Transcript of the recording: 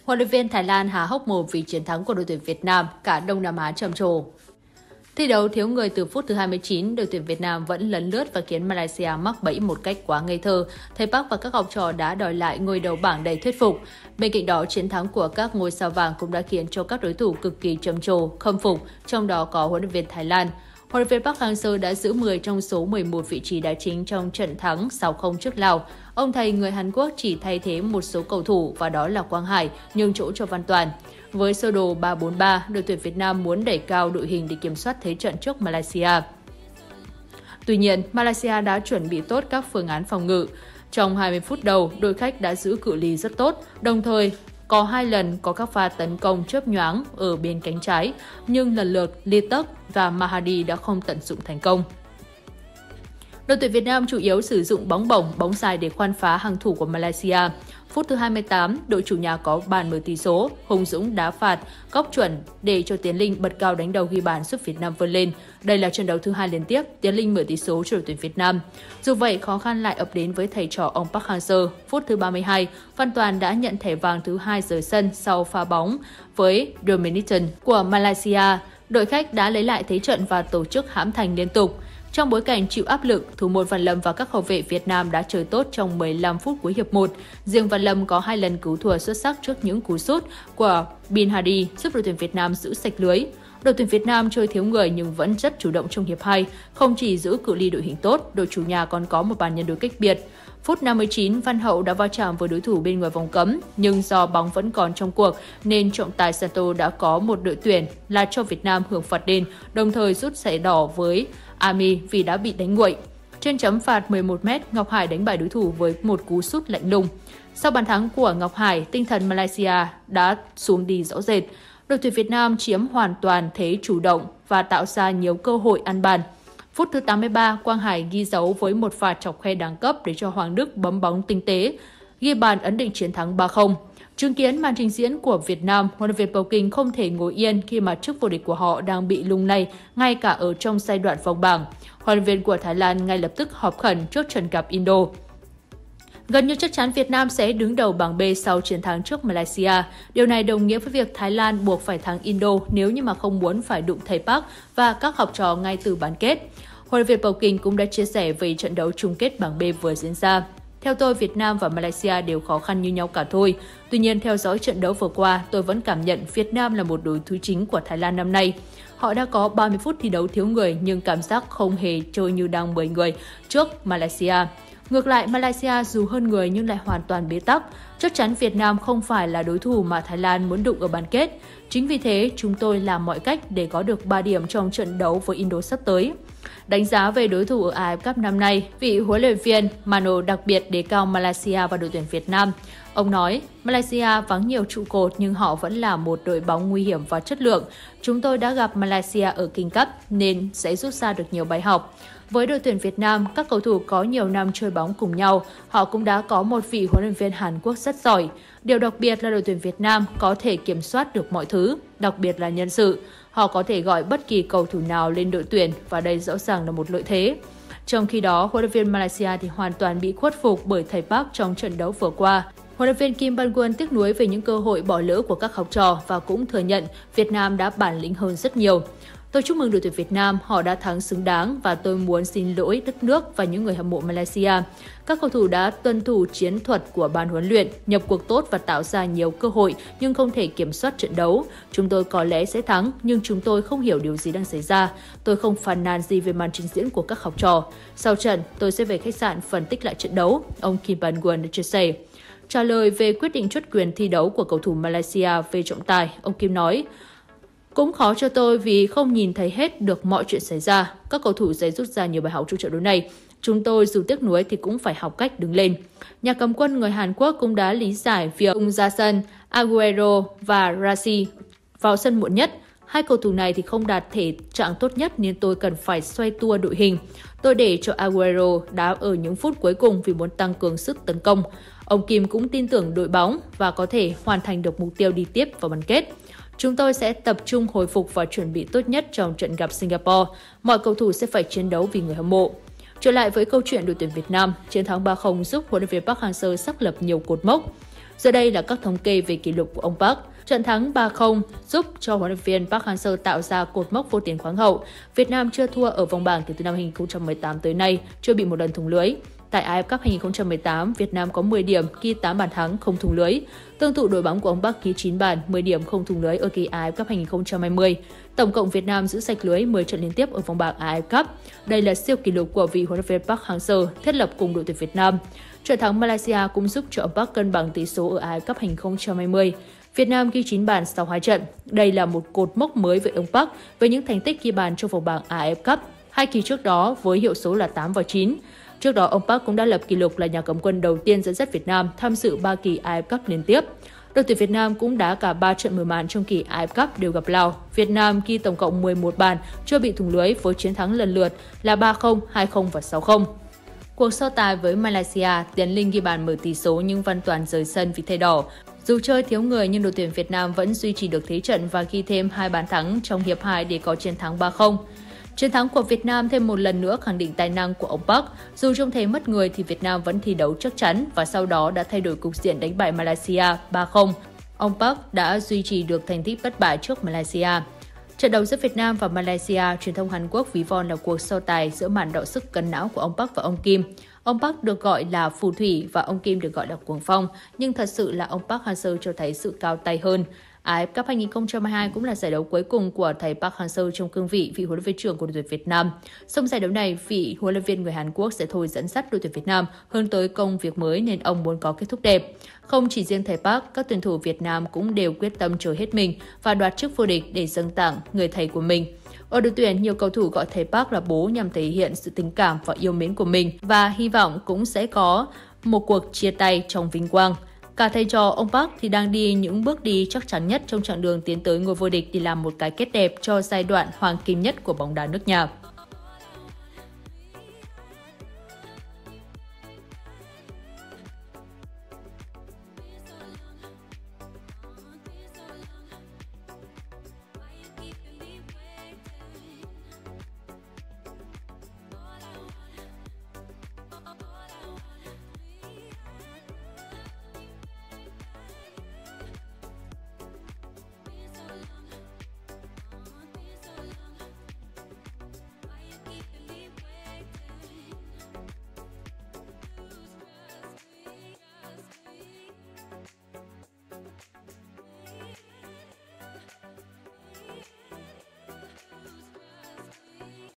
Huấn luyện viên Thái Lan há hốc mồm vì chiến thắng của đội tuyển Việt Nam, cả Đông Nam Á trầm trồ. Thi đấu thiếu người từ phút thứ 29, đội tuyển Việt Nam vẫn lấn lướt và khiến Malaysia mắc bẫy một cách quá ngây thơ. Thầy Park và các học trò đã đòi lại ngôi đầu bảng đầy thuyết phục. Bên cạnh đó, chiến thắng của các ngôi sao vàng cũng đã khiến cho các đối thủ cực kỳ trầm trồ, khâm phục, trong đó có huấn luyện viên Thái Lan. Huấn luyện viên Park Hang-seo đã giữ 10 trong số 11 vị trí đá chính trong trận thắng 6-0 trước Lào. Ông thầy người Hàn Quốc chỉ thay thế một số cầu thủ và đó là Quang Hải, nhường chỗ cho Văn Toàn. Với sơ đồ 3-4-3, đội tuyển Việt Nam muốn đẩy cao đội hình để kiểm soát thế trận trước Malaysia. Tuy nhiên, Malaysia đã chuẩn bị tốt các phương án phòng ngự. Trong 20 phút đầu, đội khách đã giữ cự ly rất tốt, đồng thời có 2 lần có các pha tấn công chớp nhoáng ở bên cánh trái, nhưng lần lượt Lee Tuck và Mahadi đã không tận dụng thành công. Đội tuyển Việt Nam chủ yếu sử dụng bóng bổng, bóng dài để khoan phá hàng thủ của Malaysia. Phút thứ 28, đội chủ nhà có bàn mở tỷ số, Hùng Dũng đá phạt, góc chuẩn để cho Tiến Linh bật cao đánh đầu ghi bàn giúp Việt Nam vươn lên. Đây là trận đấu thứ 2 liên tiếp, Tiến Linh mở tỷ số cho đội tuyển Việt Nam. Dù vậy, khó khăn lại ập đến với thầy trò ông Park Hang-seo. Phút thứ 32, Văn Toàn đã nhận thẻ vàng thứ 2 rời sân sau pha bóng với Dominican của Malaysia. Đội khách đã lấy lại thế trận và tổ chức hãm thành liên tục. Trong bối cảnh chịu áp lực, thủ môn Văn Lâm và các hậu vệ Việt Nam đã chơi tốt trong 15 phút cuối hiệp 1. Riêng Văn Lâm có 2 lần cứu thua xuất sắc trước những cú sút của Bin Hadi giúp đội tuyển Việt Nam giữ sạch lưới. Đội tuyển Việt Nam chơi thiếu người nhưng vẫn rất chủ động trong hiệp 2, không chỉ giữ cự ly đội hình tốt, đội chủ nhà còn có một bàn nhân đôi cách biệt. Phút 59, Văn Hậu đã va chạm với đối thủ bên ngoài vòng cấm, nhưng do bóng vẫn còn trong cuộc nên trọng tài Santo đã có một đội tuyển là cho Việt Nam hưởng phạt đền, đồng thời rút thẻ đỏ với Ami vì đã bị đánh nguội. Trên chấm phạt 11m, Ngọc Hải đánh bại đối thủ với một cú sút lạnh lùng. Sau bàn thắng của Ngọc Hải, tinh thần Malaysia đã xuống đi rõ rệt. Đội tuyển Việt Nam chiếm hoàn toàn thế chủ động và tạo ra nhiều cơ hội ăn bàn. Phút thứ 83, Quang Hải ghi dấu với một pha chọc khe đẳng cấp để cho Hoàng Đức bấm bóng tinh tế, ghi bàn ấn định chiến thắng 3-0. Chứng kiến màn trình diễn của Việt Nam, huấn luyện viên Pau Kinh không thể ngồi yên khi mà chức vô địch của họ đang bị lung lay ngay cả ở trong giai đoạn vòng bảng. Huấn luyện viên của Thái Lan ngay lập tức họp khẩn trước trận gặp Indo. Gần như chắc chắn Việt Nam sẽ đứng đầu bảng B sau chiến thắng trước Malaysia. Điều này đồng nghĩa với việc Thái Lan buộc phải thắng Indo nếu như mà không muốn phải đụng thầy Park và các học trò ngay từ bán kết. Huấn luyện viên Pau Kinh cũng đã chia sẻ về trận đấu chung kết bảng B vừa diễn ra. Theo tôi, Việt Nam và Malaysia đều khó khăn như nhau cả thôi. Tuy nhiên, theo dõi trận đấu vừa qua, tôi vẫn cảm nhận Việt Nam là một đối thủ chính của Thái Lan năm nay. Họ đã có 30 phút thi đấu thiếu người nhưng cảm giác không hề chơi như đang 10 người trước Malaysia. Ngược lại, Malaysia dù hơn người nhưng lại hoàn toàn bế tắc. Chắc chắn Việt Nam không phải là đối thủ mà Thái Lan muốn đụng ở bán kết. Chính vì thế, chúng tôi làm mọi cách để có được 3 điểm trong trận đấu với Indo sắp tới. Đánh giá về đối thủ ở AFF Cup năm nay, vị huấn luyện viên Mano đặc biệt đề cao Malaysia và đội tuyển Việt Nam. Ông nói, Malaysia vắng nhiều trụ cột nhưng họ vẫn là một đội bóng nguy hiểm và chất lượng. Chúng tôi đã gặp Malaysia ở King Cup nên sẽ rút ra được nhiều bài học. Với đội tuyển Việt Nam, các cầu thủ có nhiều năm chơi bóng cùng nhau, họ cũng đã có một vị huấn luyện viên Hàn Quốc rất giỏi. Điều đặc biệt là đội tuyển Việt Nam có thể kiểm soát được mọi thứ, đặc biệt là nhân sự. Họ có thể gọi bất kỳ cầu thủ nào lên đội tuyển và đây rõ ràng là một lợi thế. Trong khi đó, huấn luyện viên Malaysia thì hoàn toàn bị khuất phục bởi thầy Park trong trận đấu vừa qua. Huấn luyện viên Kim Ban-won tiếc nuối về những cơ hội bỏ lỡ của các học trò và cũng thừa nhận Việt Nam đã bản lĩnh hơn rất nhiều. Tôi chúc mừng đội tuyển Việt Nam, họ đã thắng xứng đáng và tôi muốn xin lỗi đất nước và những người hâm mộ Malaysia. Các cầu thủ đã tuân thủ chiến thuật của ban huấn luyện, nhập cuộc tốt và tạo ra nhiều cơ hội nhưng không thể kiểm soát trận đấu. Chúng tôi có lẽ sẽ thắng nhưng chúng tôi không hiểu điều gì đang xảy ra. Tôi không phàn nàn gì về màn trình diễn của các học trò. Sau trận, tôi sẽ về khách sạn phân tích lại trận đấu, ông Kim Ban-won đã chia sẻ. Trả lời về quyết định truất quyền thi đấu của cầu thủ Malaysia về trọng tài, ông Kim nói, cũng khó cho tôi vì không nhìn thấy hết được mọi chuyện xảy ra. Các cầu thủ sẽ rút ra nhiều bài học trong trận đấu này. Chúng tôi dù tiếc nuối thì cũng phải học cách đứng lên. Nhà cầm quân người Hàn Quốc cũng đã lý giải việc tung ra sân Aguero và Rashi vào sân muộn nhất. Hai cầu thủ này thì không đạt thể trạng tốt nhất nên tôi cần phải xoay tua đội hình. Tôi để cho Aguero đá ở những phút cuối cùng vì muốn tăng cường sức tấn công. Ông Kim cũng tin tưởng đội bóng và có thể hoàn thành được mục tiêu đi tiếp vào bán kết. Chúng tôi sẽ tập trung hồi phục và chuẩn bị tốt nhất trong trận gặp Singapore. Mọi cầu thủ sẽ phải chiến đấu vì người hâm mộ. Trở lại với câu chuyện đội tuyển Việt Nam, chiến thắng 3-0 giúp huấn luyện viên Park Hang-seo xác lập nhiều cột mốc. Giờ đây là các thống kê về kỷ lục của ông Park. Trận thắng 3-0 giúp cho huấn luyện viên Park Hang-seo tạo ra cột mốc vô tiền khoáng hậu. Việt Nam chưa thua ở vòng bảng từ năm 2018 tới nay, chưa bị một lần thủng lưới. Tại AFF Cup 2018, Việt Nam có 10 điểm, ghi 8 bàn thắng, không thủng lưới. Tương tự đội bóng của ông Park ghi 9 bàn, 10 điểm, không thủng lưới ở kỳ AFF Cup 2020. Tổng cộng Việt Nam giữ sạch lưới 10 trận liên tiếp ở vòng bảng AFF Cup. Đây là siêu kỷ lục của vị huấn luyện viên Park Hang-seo thiết lập cùng đội tuyển Việt Nam. Trận thắng Malaysia cũng giúp cho ông Park cân bằng tỷ số ở AFF Cup 2020. Việt Nam ghi 9 bàn sau 2 trận. Đây là một cột mốc mới với ông Park với những thành tích ghi bàn trong vòng bảng AFF Cup. 2 kỳ trước đó với hiệu số là 8 và 9. Trước đó, ông Park cũng đã lập kỷ lục là nhà cầm quân đầu tiên dẫn dắt Việt Nam tham dự 3 kỳ AFF Cup liên tiếp. Đội tuyển Việt Nam cũng đá cả 3 trận mở màn trong kỳ AFF Cup đều gặp Lào. Việt Nam ghi tổng cộng 11 bàn, chưa bị thủng lưới với chiến thắng lần lượt là 3-0, 2-0 và 6-0. Cuộc so tài với Malaysia, Tiến Linh ghi bàn mở tỷ số nhưng Văn Toàn rời sân vì thẻ đỏ. Dù chơi thiếu người nhưng đội tuyển Việt Nam vẫn duy trì được thế trận và ghi thêm 2 bàn thắng trong hiệp 2 để có chiến thắng 3-0. Chiến thắng của Việt Nam thêm một lần nữa khẳng định tài năng của ông Park. Dù trông thấy mất người thì Việt Nam vẫn thi đấu chắc chắn và sau đó đã thay đổi cục diện đánh bại Malaysia 3-0. Ông Park đã duy trì được thành tích bất bại trước Malaysia. Trận đấu giữa Việt Nam và Malaysia, truyền thông Hàn Quốc ví von là cuộc so tài giữa màn đọ sức cân não của ông Park và ông Kim. Ông Park được gọi là phù thủy và ông Kim được gọi là cuồng phong, nhưng thật sự là ông Park Hang-seo cho thấy sự cao tay hơn. AFF Cup 2022 cũng là giải đấu cuối cùng của thầy Park Hang-seo trong cương vị vị huấn luyện viên trưởng của đội tuyển Việt Nam. Trong giải đấu này, vị huấn luyện viên người Hàn Quốc sẽ thôi dẫn dắt đội tuyển Việt Nam hướng tới công việc mới nên ông muốn có kết thúc đẹp. Không chỉ riêng thầy Park, các tuyển thủ Việt Nam cũng đều quyết tâm chơi hết mình và đoạt chức vô địch để dâng tặng người thầy của mình. Ở đội tuyển, nhiều cầu thủ gọi thầy Park là bố nhằm thể hiện sự tình cảm và yêu mến của mình và hy vọng cũng sẽ có một cuộc chia tay trong vinh quang. Cả thầy trò ông Park thì đang đi những bước đi chắc chắn nhất trong chặng đường tiến tới ngôi vô địch để làm một cái kết đẹp cho giai đoạn hoàng kim nhất của bóng đá nước nhà.